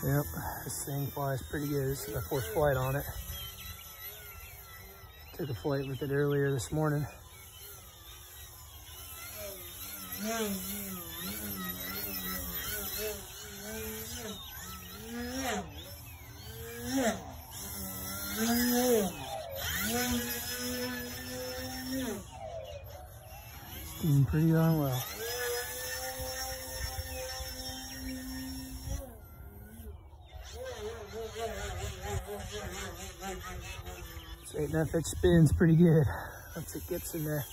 Yep, this thing flies pretty good. This is my fourth flight on it. Took a flight with it earlier this morning. Doing pretty darn well. Straighten that pitch spins pretty good once it gets in there.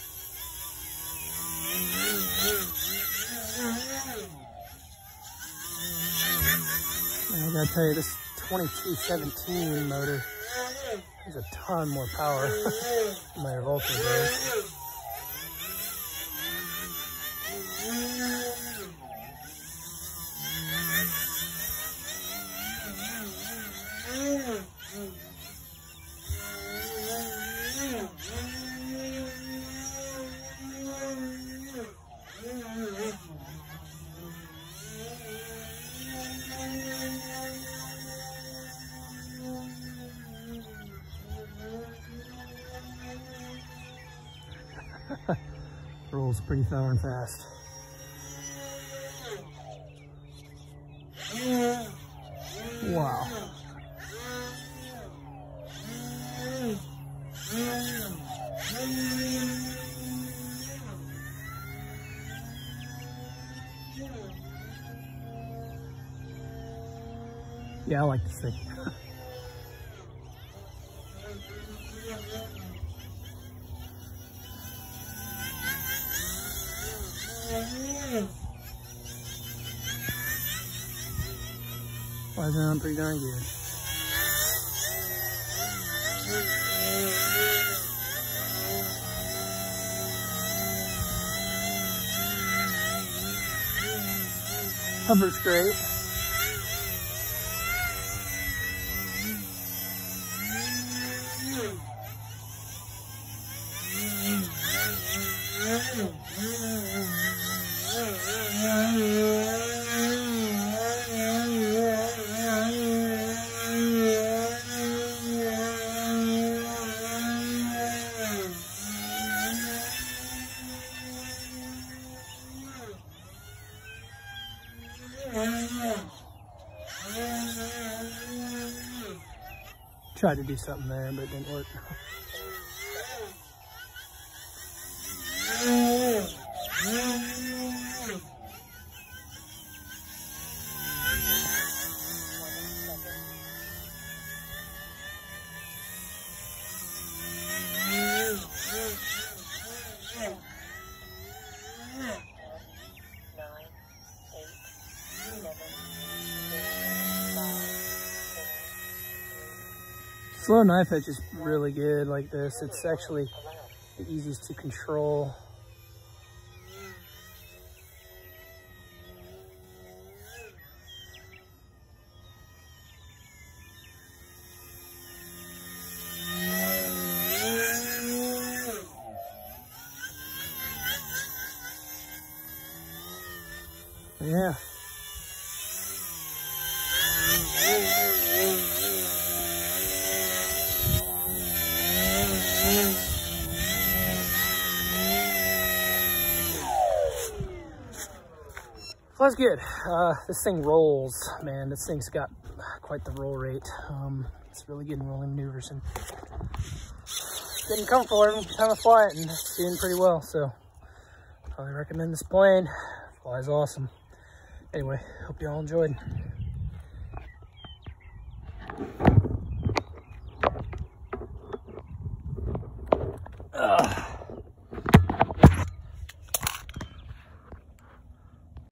And I gotta tell you, this 2217 motor has a ton more power than my Revolta does. Rolls pretty darn fast. Wow. Yeah, I like this thing. Flies around pretty darn good. Hover's great. Tried to do something there, but it didn't work. Slow knife edge is really good like this. It's actually the easiest to control. Yeah. Flies good. This thing rolls, man. This thing's got quite the roll rate. It's really good in rolling maneuvers and getting comfortable every time I fly it, and it's doing pretty well. So, probably recommend this plane. Flies awesome. Anyway, hope you all enjoyed.